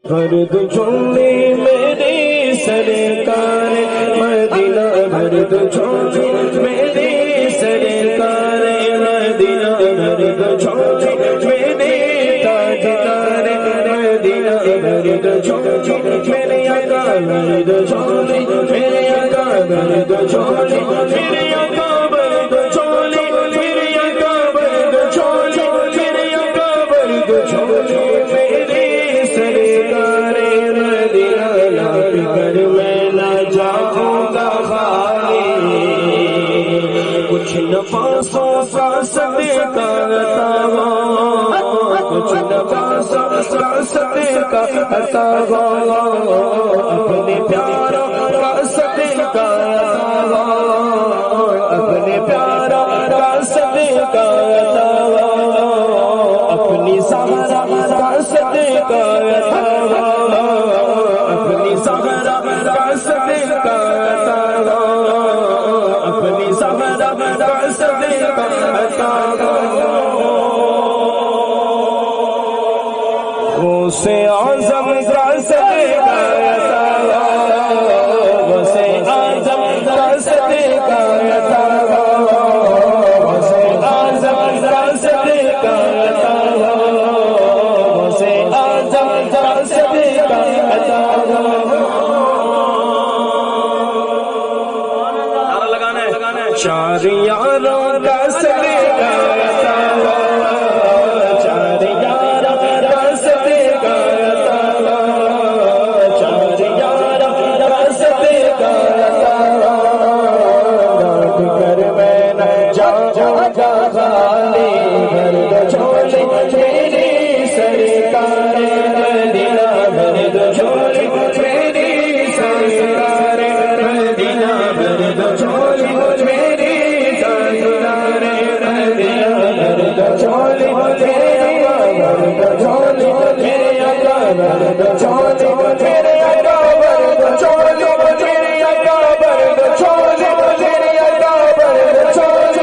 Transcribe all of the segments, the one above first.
فرد چھوڑی میری سرکار مدینہ، فرد چھوڑی میری سرکار مدینہ، فرد چھوڑی میری تاجدار مدینہ، فرد چھوڑی میرے آقا، فرد چھوڑی میرے آقا، فرد چھوڑی میرے آقا، فرد چھوڑی میرے آقا، فرد چھوڑی میرے آقا، فرد چھوڑی میری سرکار مدینہ، لوٹ کر میں نہ جاؤں گا خالی، کچھ نفاسوں کا صدقہ عطا ہو، کچھ نفاسوں کا صدقہ عطا ہو، اپنے پیاروں کا صدقہ عطا ہو، اپنے پیاروں کا صدقہ عطا ہو، اپنی سہرا کا صدقہ عطا ہو، اپنی سہرا کا صدقہ عطا ہو، اپنی سہرا کا صدقہ عطا ہو، غوث اعظم کا صدقہ عطا ہو، غوث اعظم کا صدقہ عطا ہو، غوث اعظم کا صدقہ عطا ہو، غوث اعظم کا صدقہ عطا ہو۔ نعرہ لگانا ہے، چار یاروں کا صدقہ عطا ہو، چار یاروں کا صدقہ عطا ہو، چار یاروں کا صدقہ عطا ہو، لوٹ کر میں نہ جاؤں گا خالی، فرد چھوڑی میری سرکار مدینہ، فرد چھوڑی میری سرکار مدینہ، فرد چھوڑی میری تاجدار مدینہ، فرد چھوڑی میرے آقا، فرد چھوڑی میرے آقا، فرد چھوڑی میرے آقا، فرد چھوڑی میرے آقا، فرد چھوڑی میرے آقا، فرد چھوڑی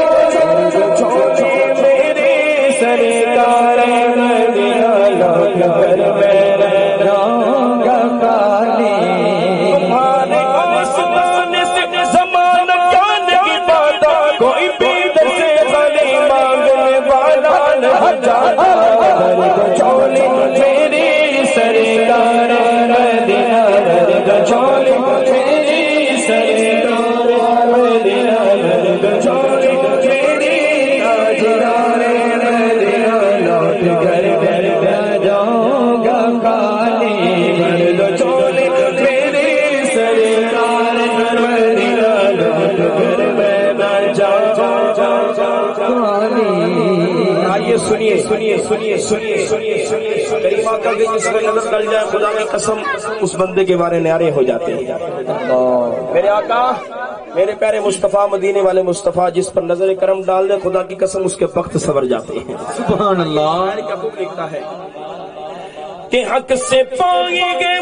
میری سرکار مدینہ، لوٹ کر میں نہ جاؤں گا خالی، تمہارے آسمان سے زمانہ کیا نہیں پاتا، کوئی بھی در سے خالی مانگنے والا نہیں جاتا، فرد چھوڑی میری سرکار مدینہ، فرد چھوڑی میری سرکار مدینہ، فرد چھوڑی میری تاجدار مدینہ، لوٹ کر میں نہ جاؤں گا خالی، فرد چھوڑی میری سرکار مدینہ، لوٹ کر میں نہ جاؤں گا خالی۔ آئیے سنیے سنیے سنیے سنیے سنیے سنیے، کریم آقا کے جس میں نظر ڈل جائے خدا کی قسم اس بندے کے بارے نیارے ہو جاتے ہیں۔ میرے آقا، میرے پیارے مصطفیٰ، مدینے والے مصطفیٰ جس پر نظر کرم ڈال دے خدا کی قسم اس کے بخت سنور جاتے ہیں۔ سبحان اللہ۔ کیا خوب لکھتا ہے کہ حق سے پائیں گے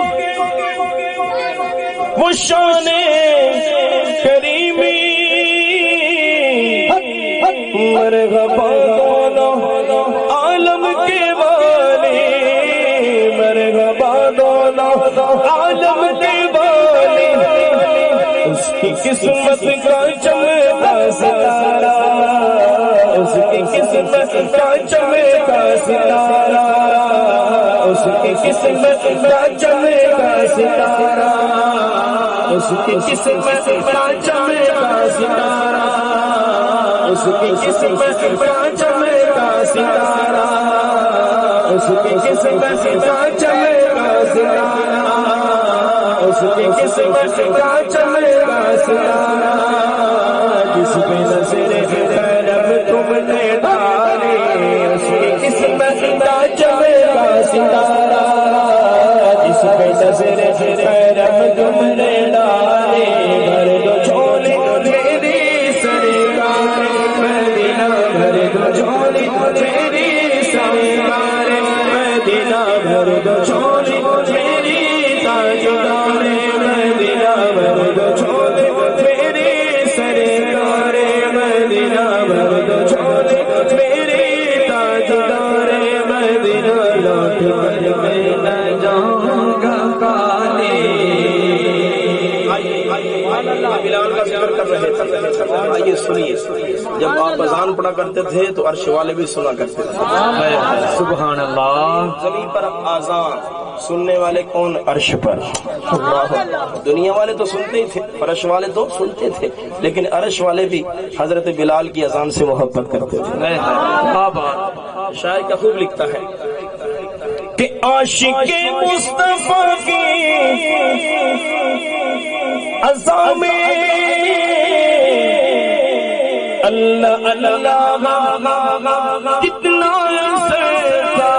وہ شان کریمی، مرحبا دونوں عالم کے والی، مرحبا دونوں عالم کے والی، اس کی قسمت کا چمکا ستارہ، اس کی قسمت کا چمکا ستارہ، اس کی قسمت کا چمکا ستارہ، اس کی قسمت کا چمکا ستارہ، اس کی قسمت کا چمکا ستارہ، اس کی قسمت کا چمکا ستارہ، اس کی قسمت کا چمکا ستارہ، جس پہ نظر کرم تم نے ڈالی، اس کی قسمت کا چمکا ستارہ، جس پہ نظر کرم تم نے ڈالی، بھر دو جھولی میری سرکار مدینہ، بھر دو جھولی میری سرکار مدینہ، بھر دو جھولی میری تاجدار مدینہ، بھر دو جھولی میری سرکار مدینہ، بھر دو جھولی میری تاجدار مدینہ، لوٹ کر میں نہ جاؤں آئیے سنیے، جب آپ اذان پڑھا کرتے تھے تو عرش والے بھی سنا کرتے تھے۔ سبحان اللہ۔ زمین پر اذان سننے والے کون؟ عرش پر۔ دنیا والے تو سنتے ہی تھے، عرش والے تو سنتے تھے، لیکن عرش والے بھی حضرت بلال کی اذان سے محبت کرتے تھے۔ شاعر کیا خوب لکھتا ہے کہ عاشق مصطفیٰ کی اذان میں اللہ اللہ کتنا عرصہ تھا،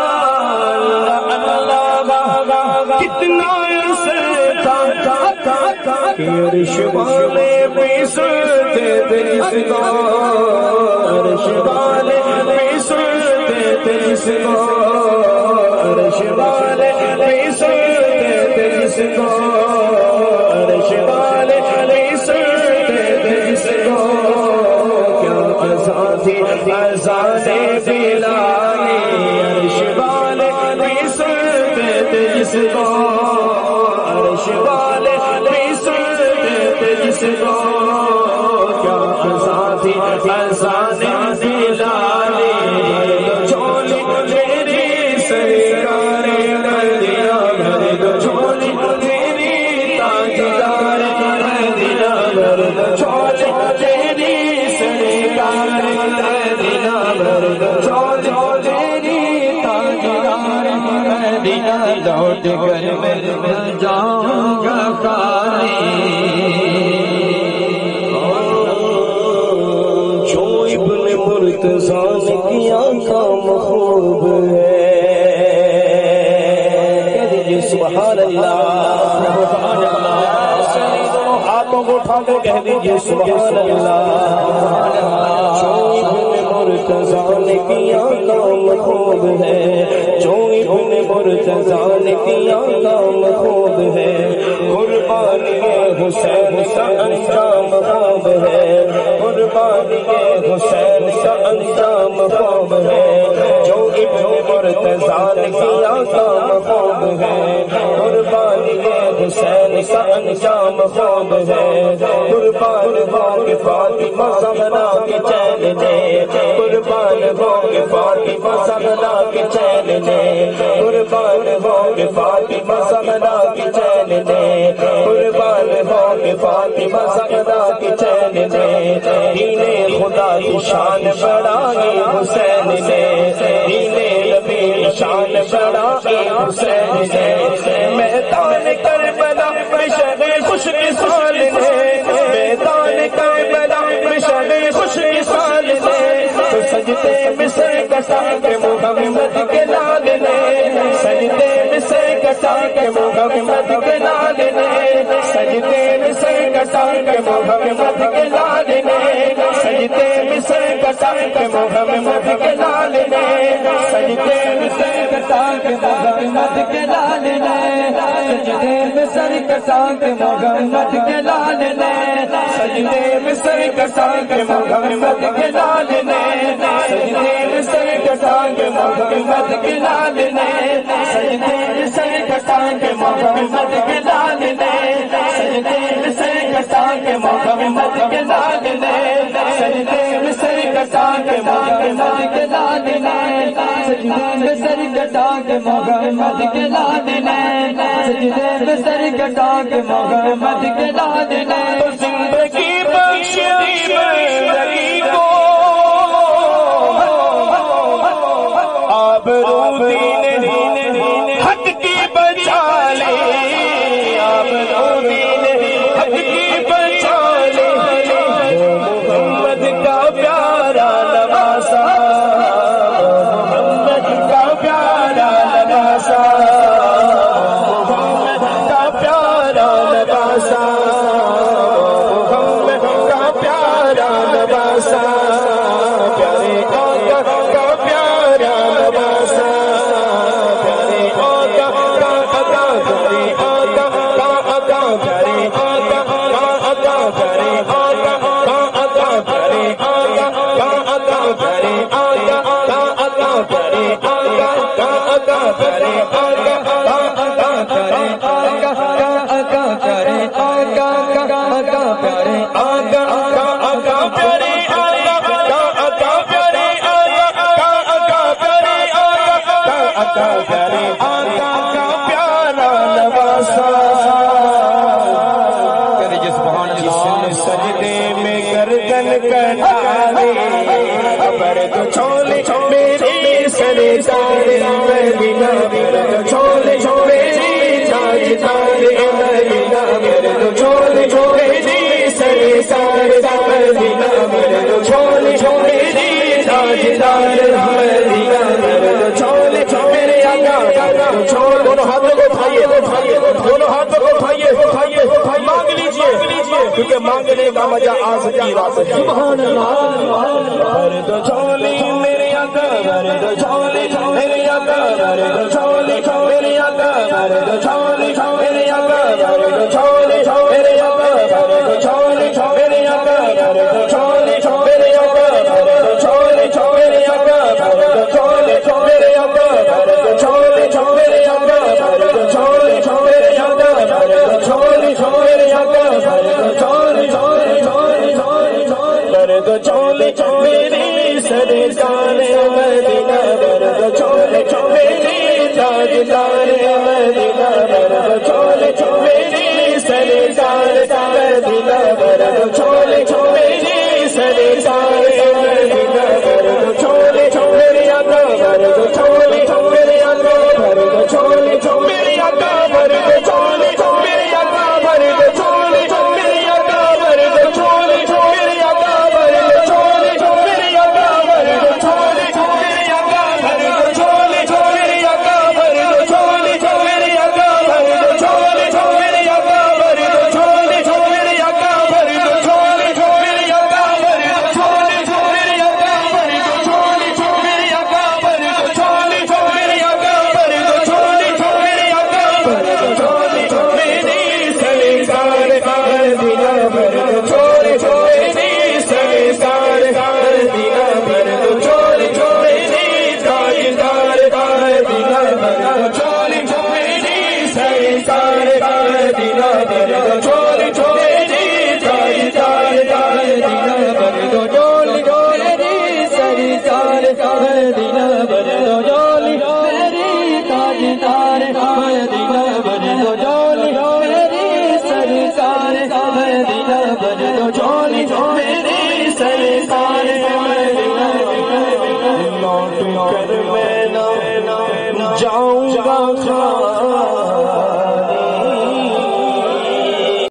اللہ کتنا عرصہ تھا کہ عرش والے بھی سنتے تھے جس کو، عرش والے بھی سنتے تھے جس کو، عرش والے بھی سنتے تھے جس کو، عرش والے بھی سنتے تھے جس کو، کیا اذان تھی اذان بلالی، عرش والے بھی سنتے تھے جس کو، عرش والے بھی سنتے تھے جس کو، کیا اذان تھی اذان بلالی، چولی میری سرکار مدینہ، چولی میری تاجدار مدینہ، چولی میری سرکار مدینہ، چولی میری تاجدار مدینہ، لوٹ کر میں جاؤں گا خالی، جو ابن مرتضیٰ نے کیا کام خوب ہے، کہہ دیجیے سبحان اللہ، سبحان اللہ، ہاتھوں کو اٹھا کے کہہ دیجیے سبحان اللہ، جو ابن مرتضیٰ نے کیا کام خوب ہے، جو ابن مرتضیٰ نے کیا کام خوب ہے، قربانی حسین کا انجام خوب ہے، قربانی حسین کا انجام خوب ہے، جو ابن مرتضیٰ نے کیا کام خوب ہے، قربانی حسین کا انجام خوب ہے، قربان ہو کے فاطمہ زہرا کے چین دے، قربان ہو کے فاطمہ زہرا کے چین دے، قربان ہو کے فاطمہ زہرا کے چین دے، قربان ہو کے فاطمہ زہرا کے چین دے، دین خدا کی شان بڑھائی حسین نے، دین نبی شان بڑھائی حسین نے، میدان کربلا میں شب خوش مثال نے، میدان کربلا میں شب خوش مثال نے، تو سجدے میں سر کٹا کے محمد کے لال نے، سجدے میں سر کٹا کے محمد کے لال نے، سجدے میں سر کٹا کے محمد کے لال نے، سجدے میں سر کٹا کے محمد کے لال نے، سجدے میں سر کٹا کے محمد کے لال نے، سجدے میں سر کٹا کے محمد کے لال نے، سجدے میں سر کٹا کے محمد کے لال نے، سجدے میں سر کٹا کے محمد کے لال نے، سجدے میں سر کٹا کے محمد کے لال نے، سجدے میں سر کٹا کے محمد کے لال نے، سجدے میں سر کٹا کے محمد کے لال نے، سجدے میں سر کٹا کے محمد کے لال نے، سجدے میں سر کٹا کے محمد کے لال نے، زندگی بخش دی بندگی کو آبرو دین حق کی بچا لے، آبرو دین حق کی بچا لے، محمد کا پیارا لباسا، محمد کا پیارا لباسا، محمد کا پیارا لباسا، محمد کیونکہ مانگنے کا مزہ آج کی رات ہے سبحان اللہ فرد چولی میرے آقا فرد چولی میرے آقا فرد چولی میرے آقا فرد چولی میرے آقا فرد چولی میرے آقا فرد چولی میرے آقا فرد چولی میرے آقا فرد چولی میرے آقا فرد چولی میرے آقا فرد چولی میرے آقا فرد چولی میرے آقا فرد چولی میرے آقا فرد چولی فرد چولی میری سرکار مدینہ فرد چولی میری تاجدار مدینہ فرد چولی میری سرکار مدینہ فرد چولی میری سرکار مدینہ فرد چولی میرے آقا فرد چولی میرے آقا فرد چولی میرے آقا فرد چولی میرے آقا فرد چولی میرے آقا فرد چولی میرے آقا فرد چولی میرے آقا فرد چولی میرے آقا فرد چولی میرے آقا فرد چولی میرے آقا فرد چولی میرے آقا فرد چولی میرے آقا فرد چولی میرے آقا فرد چولی میرے آقا فرد چولی میرے آقا فرد چولی میرے آقا فرد چولی میرے آقا فرد چولی میری سرکار مدینہ فرد چولی میری سرکار مدینہ فرد چولی میری تاجدار مدینہ فرد چولی میری سرکار مدینہ فرد